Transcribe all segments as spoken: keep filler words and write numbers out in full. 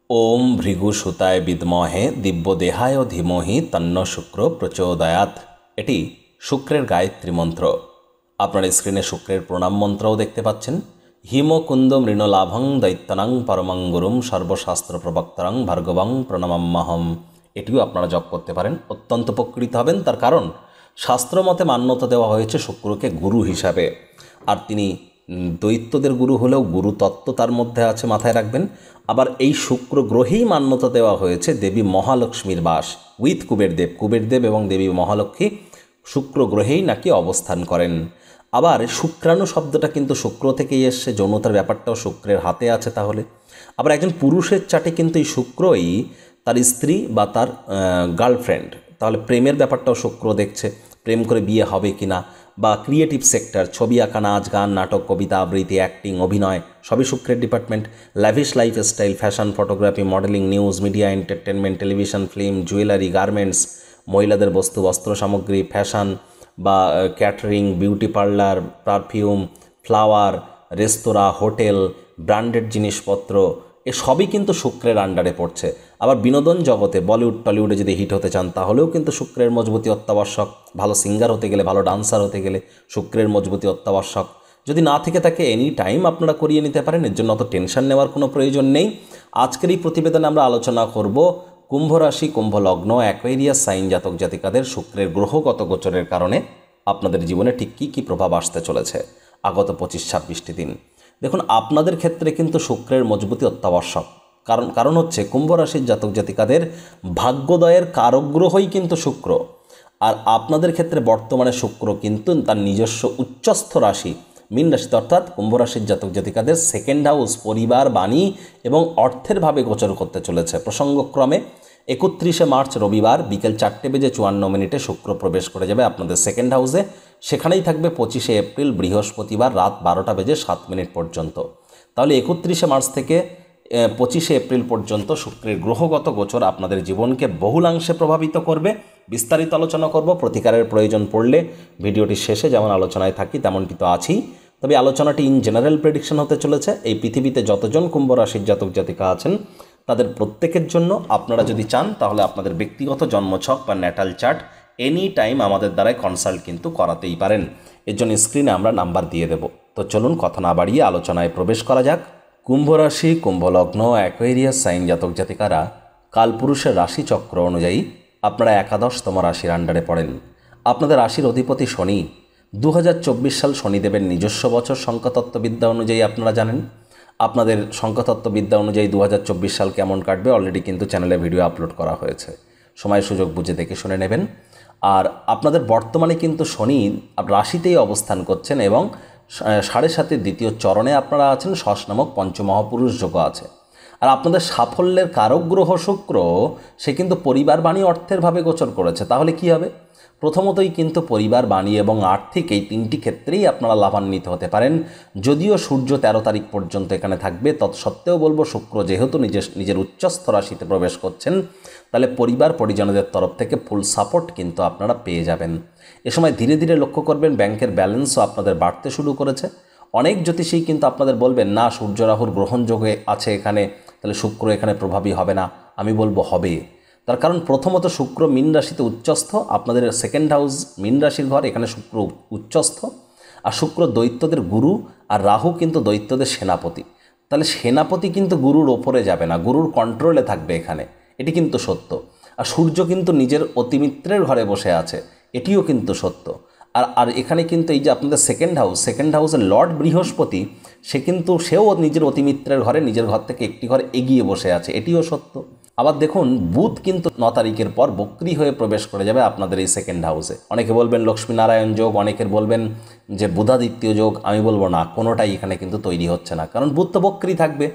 ওম ভৃগুসুতায় বিদ্মহে দিব্যদেহায় ধীমহি তন্ন শুক্র প্রচোদয়াৎ। এটি শুক্রের গায়ত্রী মন্ত্র। আপনার স্ক্রিনে শুক্রের প্রণাম মন্ত্রও দেখতে পাচ্ছেন। হিমকুন্দ মৃণলাভং দৈত্যনাং পরমং গুরুম সর্বশাস্ত্র প্রবক্তরং ভার্গবং প্রণমাম্যহম। এটিও আপনারা জপ করতে পারেন, অত্যন্ত উপকৃত হবেন। তার কারণ শাস্ত্রমতে মান্যতা দেওয়া হয়েছে শুক্রকে গুরু হিসাবে, আর তিনি দৈত্যদের গুরু হলেও গুরু তত্ত্ব তার মধ্যে আছে, মাথায় রাখবেন। আবার এই শুক্র গ্রহেই মান্যতা দেওয়া হয়েছে দেবী মহালক্ষ্মীর বাস উইথ কুবেরদেব। কুবেরদেব এবং দেবী মহালক্ষ্মী শুক্র গ্রহেই নাকি অবস্থান করেন। আবার শুক্রাণু শব্দটা কিন্তু শুক্র থেকেই এসছে, যৌনতার ব্যাপারটাও শুক্রের হাতে আছে। তাহলে আবার একজন পুরুষের চাটে কিন্তু এই শুক্রই তার স্ত্রী বা তার গার্লফ্রেন্ড, তাহলে প্রেমের ব্যাপারটাও শুক্র দেখছে, প্রেম করে বিয়ে হবে কি না, বা ক্রিয়েটিভ সেক্টর, ছবি আঁকা, নাচ গান, নাটক, কবিতা আবৃত্তি, অ্যাক্টিং, অভিনয়, সবই শুক্রের department. Lavish lifestyle, fashion, photography, modeling, news, media, entertainment, television, film, jewellery, garments, মহিলাদের বস্তু, বস্ত্র সামগ্রী, ফ্যাশন বা catering, beauty parlour, perfume, flower, রেস্তোরাঁ, হোটেল, ব্র্যান্ডেড জিনিসপত্র, এ সবই কিন্তু শুক্রের আন্ডারে পড়ছে। আবার বিনোদন জগতে বলিউড টলিউডে যদি হিট হতে চান তাহলেও কিন্তু শুক্রের মজবুতি অত্যাবশ্যক। ভালো সিঙ্গার হতে গেলে, ভালো ডান্সার হতে গেলে শুক্রের মজবুতি অত্যাবশ্যক। যদি না থেকে থাকে এনি টাইম আপনারা করিয়ে নিতে পারেন, এর জন্য অত টেনশন নেওয়ার কোনো প্রয়োজন নেই। আজকের এই প্রতিবেদনে আমরা আলোচনা করব কুম্ভ রাশি, কুম্ভ লগ্ন, অ্যাকোয়ারিয়াস সাইন জাতক জাতিকাদের শুক্রের গ্রহগত গোচরের কারণে আপনাদের জীবনে ঠিক কী কী প্রভাব আসতে চলেছে আগত পঁচিশ ছাব্বিশটি দিন। দেখুন, আপনাদের ক্ষেত্রে কিন্তু শুক্রের মজবুতি অত্যাবশ্যক। কারণ কারণ হচ্ছে কুম্ভ রাশির জাতক জাতিকাদের ভাগ্যোদয়ের কারগ্রহই কিন্তু শুক্র। আর আপনাদের ক্ষেত্রে বর্তমানে শুক্র কিন্তু তার নিজস্ব উচ্চস্থ রাশি মীন রাশিতে, অর্থাৎ কুম্ভ রাশির জাতক জাতিকাদের সেকেন্ড হাউস, পরিবার, বাণী এবং অর্থের ভাবে গোচর করতে চলেছে। প্রসঙ্গক্রমে একত্রিশে মার্চ রবিবার বিকেল চারটে বেজে চুয়ান্ন মিনিটে শুক্র প্রবেশ করে যাবে আপনাদের সেকেন্ড হাউসে। সেখানেই থাকবে পঁচিশে এপ্রিল বৃহস্পতিবার রাত বারোটা বেজে সাত মিনিট পর্যন্ত। তাহলে একত্রিশে মার্চ থেকে পঁচিশে এপ্রিল পর্যন্ত শুক্রের গ্রহগত গোচর আপনাদের জীবনকে বহুলাংশে প্রভাবিত করবে। বিস্তারিত আলোচনা করব। প্রতিকারের প্রয়োজন পড়লে ভিডিওটির শেষে যেমন আলোচনায় থাকি তেমনটি তো আছেই, তবে আলোচনাটি ইন জেনারেল প্রেডিকশন হতে চলেছে। এই পৃথিবীতে যতজন কুম্ভ রাশির জাতক জাতিকা আছেন তাদের প্রত্যেকের জন্য। আপনারা যদি চান তাহলে আপনাদের ব্যক্তিগত জন্মছক বা ন্যাটাল চার্ট এনি টাইম আমাদের দ্বারাই কনসাল্ট কিন্তু করাতেই পারেন। এর জন্য স্ক্রিনে আমরা নাম্বার দিয়ে দেব। তো চলুন কথা না বাড়িয়ে আলোচনায় প্রবেশ করা যাক। কুম্ভ রাশি, কুম্ভ লগ্ন, অ্যাকোয়ারিয়াস সাইন জাতক জাতিকারা কালপুরুষের রাশিচক্র অনুযায়ী আপনারা একাদশতম রাশির আন্ডারে পড়েন। আপনাদের রাশির অধিপতি শনি। দু হাজার চব্বিশ সাল শনিদেবের নিজস্ব বছর সংখ্যাতত্ত্ববিদ্যা অনুযায়ী আপনারা জানেন। আপনাদের সংখ্যাতত্ত্ববিদ্যা অনুযায়ী দু হাজার চব্বিশ সাল কেমন কাটবে অলরেডি কিন্তু চ্যানেলে ভিডিও আপলোড করা হয়েছে, সময় সুযোগ বুঝে দেখে শুনে নেবেন। আর আপনাদের বর্তমানে কিন্তু শনি রাশিতেই অবস্থান করছেন এবং সাড়ে সাতের দ্বিতীয় চরণে আপনারা আছেন। ষষ্ঠ নামক পঞ্চমহাপুরুষ যোগ আছে। আর আপনাদের সাফল্যের কারক গ্রহ শুক্র, সে কিন্তু পরিবার, বাণী, অর্থের ভাবে গোচর করেছে। তাহলে কি হবে? প্রথমতই কিন্তু পরিবার, বাণী এবং আর্থিক এই তিনটি ক্ষেত্রেই আপনারা লাভান্বিত হতে পারেন। যদিও সূর্য তেরো তারিখ পর্যন্ত এখানে থাকবে, তৎসত্ত্বেও বলবো শুক্র যেহেতু নিজের নিজের উচ্চস্থ রাশিতে প্রবেশ করছেন, তাহলে পরিবার পরিজনদের তরফ থেকে ফুল সাপোর্ট কিন্তু আপনারা পেয়ে যাবেন। এ সময় ধীরে ধীরে লক্ষ্য করবেন ব্যাংকের ব্যালেন্সও আপনাদের বাড়তে শুরু করেছে। অনেক জ্যোতিষী কিন্তু আপনাদের বলবেন না সূর্য রাহুর গ্রহণযোগে আছে এখানে, তাহলে শুক্র এখানে প্রভাবী হবে না। আমি বলবো হবে। তার কারণ প্রথমত শুক্র মীন রাশিতে উচ্চস্থ, আপনাদের সেকেন্ড হাউস মীন রাশির ঘর, এখানে শুক্র উচ্চস্থ। আর শুক্র দৈত্যদের গুরু, আর রাহু কিন্তু দৈত্যদের সেনাপতি। তাহলে সেনাপতি কিন্তু গুরুর ওপরে যাবে না, গুরুর কন্ট্রোলে থাকবে এখানে, এটি কিন্তু সত্য। আর সূর্য কিন্তু নিজের অতিমিত্রের ঘরে বসে আছে, এটিও কিন্তু সত্য। আর আর এখানে কিন্তু এই যে আপনাদের সেকেন্ড হাউস, সেকেন্ড হাউসের লর্ড বৃহস্পতি, সে কিন্তু সেও নিজের অতিমিত্রের ঘরে, নিজের ঘর থেকে একটি ঘরে এগিয়ে বসে আছে, এটিও সত্য। আবার দেখুন বুধ কিন্তু ন তারিখের পর বক্রী হয়ে প্রবেশ করে যাবে আপনাদের এই সেকেন্ড হাউসে। অনেকে বলবেন লক্ষ্মীনারায়ণ যোগ, অনেকের বলবেন যে বুধাদিত্য যোগ। আমি বলবো না, কোনোটাই এখানে কিন্তু তৈরি হচ্ছে না, কারণ বুধ তো বক্রী থাকবে।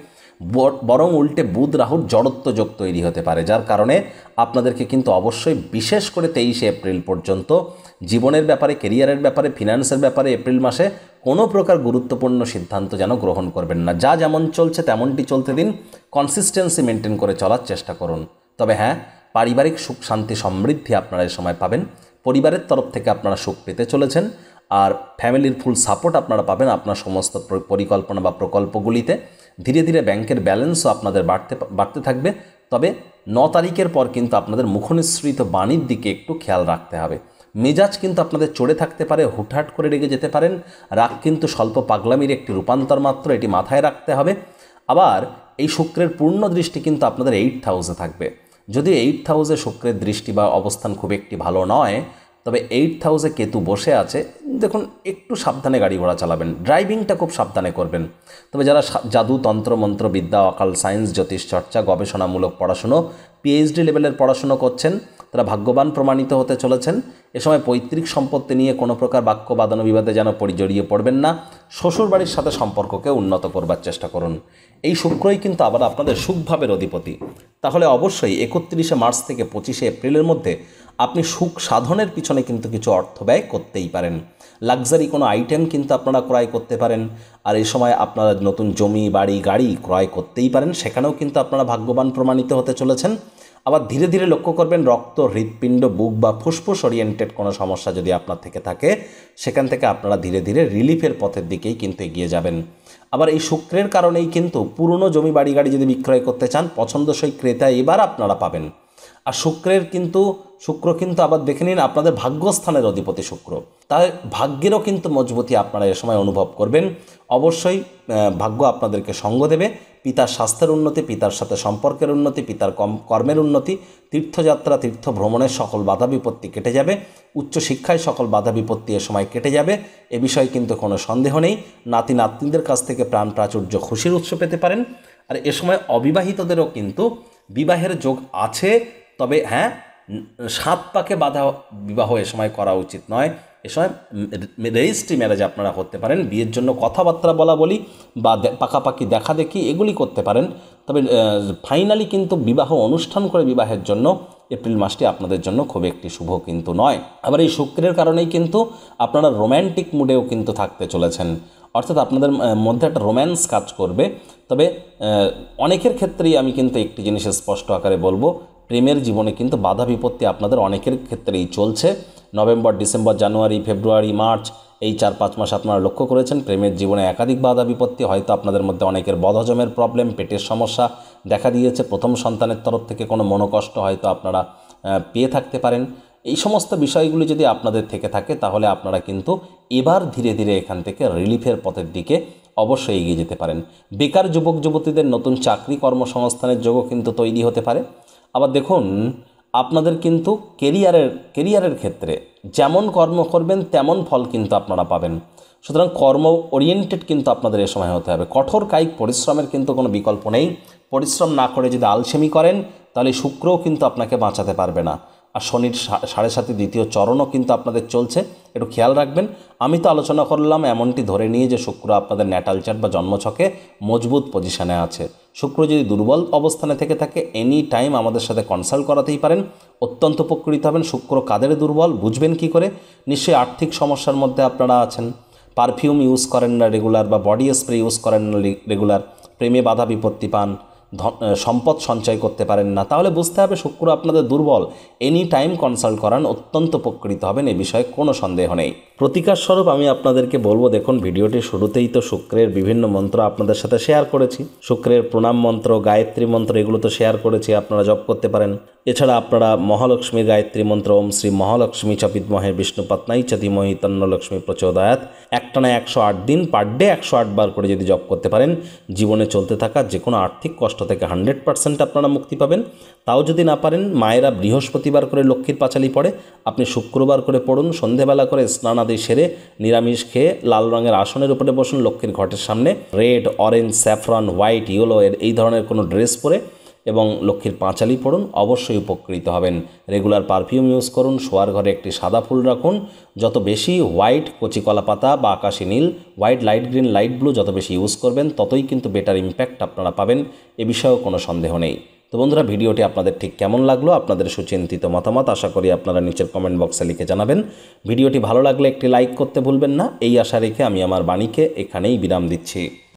বরং উল্টে বুধ রাহুর জড়ত্ব যোগ তৈরি হতে পারে, যার কারণে আপনাদেরকে কিন্তু অবশ্যই বিশেষ করে তেইশে এপ্রিল পর্যন্ত জীবনের ব্যাপারে, কেরিয়ারের ব্যাপারে, ফিনান্সের ব্যাপারে এপ্রিল মাসে কোনো প্রকার গুরুত্বপূর্ণ সিদ্ধান্ত যেন গ্রহণ করবেন না। যা যেমন চলছে তেমনটি চলতে দিন, কনসিস্টেন্সি মেনটেন করে চলার চেষ্টা করুন। তবে হ্যাঁ, পারিবারিক সুখ, শান্তি, সমৃদ্ধি আপনারা এই সময় পাবেন। পরিবারের তরফ থেকে আপনারা সুখ পেতে চলেছেন, আর ফ্যামিলির ফুল সাপোর্ট আপনারা পাবেন আপনার সমস্ত পরিকল্পনা বা প্রকল্পগুলিতে। ধীরে ধীরে ব্যাংকের ব্যালেন্সও আপনাদের বাড়তে বাড়তে থাকবে। তবে ন তারিখের পর কিন্তু আপনাদের মুখনিসৃত বাণীর দিকে একটু খেয়াল রাখতে হবে। মেজাজ কিন্তু আপনাদের চড়ে থাকতে পারে, হুটহাট করে রেগে যেতে পারেন। রাগ কিন্তু স্বল্প পাগলামির একটি রূপান্তর মাত্র, এটি মাথায় রাখতে হবে। আবার এই শুক্রের পূর্ণ দৃষ্টি কিন্তু আপনাদের এইট হাউসে থাকবে। যদিও এইট হাউসে শুক্রের দৃষ্টি বা অবস্থান খুব একটি ভালো নয়, তবে এইট হাউসে কেতু বসে আছে। দেখুন, একটু সাবধানে গাড়ি ঘোড়া চালাবেন, ড্রাইভিংটা খুব সাবধানে করবেন। তবে যারা জাদু, তন্ত্র, মন্ত্র বিদ্যা, অকাল সায়েন্স, জ্যোতিষ চর্চা, গবেষণামূলক পড়াশুনো, পিএইচডি লেভেলের পড়াশুনো করছেন, তারা ভাগ্যবান প্রমাণিত হতে চলেছেন। এ সময় পৈতৃক সম্পত্তি নিয়ে কোনো প্রকার বাক্য বাদানো বিবাদে যেন পরিজড়িয়ে পড়বেন না। শ্বশুরবাড়ির সাথে সম্পর্ককে উন্নত করবার চেষ্টা করুন। এই শুক্রই কিন্তু আবার আপনাদের সুখভাবের অধিপতি। তাহলে অবশ্যই একত্রিশে মার্চ থেকে পঁচিশে এপ্রিলের মধ্যে আপনি সুখ সাধনের পিছনে কিন্তু কিছু অর্থ ব্যয় করতেই পারেন। লাক্সারি কোনো আইটেম কিন্তু আপনারা ক্রয় করতে পারেন। আর এই সময় আপনারা নতুন জমি, বাড়ি, গাড়ি ক্রয় করতেই পারেন, সেখানেও কিন্তু আপনারা ভাগ্যবান প্রমাণিত হতে চলেছেন। আবার ধীরে ধীরে লক্ষ্য করবেন, রক্ত, হৃৎপিণ্ড, বুক বা ফুসফুস ওরিয়েন্টেড কোনো সমস্যা যদি আপনার থেকে থাকে, সেখান থেকে আপনারা ধীরে ধীরে রিলিফের পথের দিকেই কিন্তু এগিয়ে যাবেন। আবার এই শুক্রের কারণেই কিন্তু পুরনো জমি, বাড়ি, গাড়ি যদি বিক্রয় করতে চান, পছন্দসই ক্রেতা এবার আপনারা পাবেন। আর শুক্রের কিন্তু শুক্র কিন্তু আবার দেখে নিন আপনাদের ভাগ্যস্থানের অধিপতি শুক্র, তাই ভাগ্যেরও কিন্তু মজবুতি আপনারা এ সময় অনুভব করবেন। অবশ্যই ভাগ্য আপনাদেরকে সঙ্গ দেবে। পিতার স্বাস্থ্যের উন্নতি, পিতার সাথে সম্পর্কের উন্নতি, পিতার কম কর্মের উন্নতি, তীর্থযাত্রা, তীর্থ ভ্রমণের সকল বাধা বিপত্তি কেটে যাবে। উচ্চশিক্ষায় সকল বাধা বিপত্তি এ সময় কেটে যাবে, এ বিষয়ে কিন্তু কোনো সন্দেহ নেই। নাতি নাতনিদের কাছ থেকে প্রাণ প্রাচুর্য, খুশির উৎস পেতে পারেন। আর এ সময় অবিবাহিতদেরও কিন্তু বিবাহের যোগ আছে। তবে হ্যাঁ, সাত পাকে বাধা বিবাহ এ সময় করা উচিত নয়। এ সময় রেজিস্ট্রি ম্যারেজ আপনারা করতে পারেন। বিয়ের জন্য কথাবার্তা বলা বলি বা পাকাপাকি দেখা দেখি এগুলি করতে পারেন। তবে ফাইনালি কিন্তু বিবাহ অনুষ্ঠান করে বিবাহের জন্য এপ্রিল মাসটি আপনাদের জন্য খুব একটি শুভ কিন্তু নয়। আবার এই শুক্রের কারণেই কিন্তু আপনারা রোম্যান্টিক মুডেও কিন্তু থাকতে চলেছেন, অর্থাৎ আপনাদের মধ্যে একটা রোম্যান্স কাজ করবে। তবে অনেকের ক্ষেত্রেই আমি কিন্তু একটি জিনিস স্পষ্ট আকারে বলবো, প্রেমের জীবনে কিন্তু বাধা বিপত্তি আপনাদের অনেকের ক্ষেত্রেই চলছে। November, December, January, February, March এই চার পাঁচ মাস আপনারা লক্ষ্য করেছেন প্রেমের জীবনে একাধিক বাধা বিপত্তি। হয়তো আপনাদের মধ্যে অনেকের বদহজমের প্রবলেম, পেটের সমস্যা দেখা দিয়েছে। প্রথম সন্তানের তরফ থেকে কোনো মনোকষ্ট হয়তো আপনারা পেয়ে থাকতে পারেন। এই সমস্ত বিষয়গুলি যদি আপনাদের থেকে থাকে, তাহলে আপনারা কিন্তু এবার ধীরে ধীরে এখান থেকে রিলিফের পথের দিকে অবশ্যই এগিয়ে যেতে পারেন। বেকার যুবক যুবতীদের নতুন চাকরি, কর্মসংস্থানের যোগও কিন্তু তৈরি হতে পারে। আবার দেখুন, আপনাদের কিন্তু কেরিয়ারের কেরিয়ারের ক্ষেত্রে যেমন কর্ম করবেন তেমন ফল কিন্তু আপনারা পাবেন। সুতরাং কর্ম ওরিয়েন্টেড কিন্তু আপনাদের এ সময় হতে হবে। কঠোর কায়িক পরিশ্রমের কিন্তু কোনো বিকল্প নেই। পরিশ্রম না করে যদি আলসেমি করেন, তাহলে শুক্রও কিন্তু আপনাকে বাঁচাতে পারবে না। আর শনির সাড়ে সাথে দ্বিতীয় চরণও কিন্তু আপনাদের চলছে, একটু খেয়াল রাখবেন। আমি তো আলোচনা করলাম এমনটি ধরে নিয়ে যে শুক্র আপনাদের ন্যাটাল চার্ট বা জন্মছকে মজবুত পজিশানে আছে। শুক্র যদি দুর্বল অবস্থানে থেকে থাকে, এনি টাইম আমাদের সাথে কনসাল্ট করাতেই পারেন, অত্যন্ত উপকৃত হবেন। শুক্র কাদের দুর্বল বুঝবেন কি করে? নিশ্চয়ই আর্থিক সমস্যার মধ্যে আপনারা আছেন, পারফিউম ইউজ করেন না রেগুলার, বা বডি স্প্রে ইউজ করেন না রেগুলার, প্রেমে বাধা বিপত্তি পান, সম্পদ সঞ্চয় করতে পারেন না, তাহলে বুঝতে হবে শুক্র আপনাদের দুর্বল। এনি টাইম কনসাল্ট করান, অত্যন্ত উপকৃত হবেন, এ বিষয়ে কোনো সন্দেহ নেই। প্রতিকার স্বরূপ আমি আপনাদেরকে বলবো, দেখুন ভিডিওটি শুরুতেই তো শুক্রের বিভিন্ন মন্ত্র আপনাদের সাথে শেয়ার করেছি। শুক্রের প্রণাম মন্ত্র, গায়ত্রী মন্ত্র এগুলো তো শেয়ার করেছি, আপনারা জপ করতে পারেন। এছাড়া আপনারা মহালক্ষ্মীর গায়ত্রী মন্ত্র ওম শ্রী মহালক্ষ্মী চ বিদ্মহে বিষ্ণুপত্নাই চ ধীমহি তন্ন লক্ষ্মী প্রচোদয়াৎ একটানা একশো আট দিন পার ডে একশো আট বার করে যদি জপ করতে পারেন, জীবনে চলতে থাকা যে কোনো আর্থিক কষ্ট থেকে হান্ড্রেড পার্সেন্ট আপনারা মুক্তি পাবেন। তাও যদি না পারেন, মায়েরা বৃহস্পতিবার করে লক্ষ্মীর পাঁচালি পড়ে, আপনি শুক্রবার করে পড়ুন। সন্ধেবেলা করে স্নান আদি সেরে নিরামিষ খেয়ে লাল রঙের আসনের উপরে বসুন লক্ষ্মীর ঘটের সামনে, red, orange, saffron, white, yellow এর এই ধরনের কোনো ড্রেস পরে এবং লক্ষ্মীর পাঁচালি পড়ুন, অবশ্যই উপকৃত হবেন। রেগুলার পারফিউম ইউজ করুন, শোয়ার ঘরে একটি সাদা ফুল রাখুন। যত বেশি হোয়াইট, কচি কলা পাতা বা আকাশি নীল, white, light green, light blue যত বেশি ইউজ করবেন, ততই কিন্তু বেটার ইম্প্যাক্ট আপনারা পাবেন, এ বিষয়েও কোনো সন্দেহ নেই। তো বন্ধুরা, ভিডিওটি আপনাদের ঠিক কেমন লাগলো, আপনাদের সুচিন্তিত মতামত আশা করি আপনারা নিচের কমেন্ট বক্সে লিখে জানাবেন। ভিডিওটি ভালো লাগলে একটি লাইক করতে ভুলবেন না। এই আশা রেখে আমি আমার বাণীকে এখানেই বিরাম দিচ্ছি।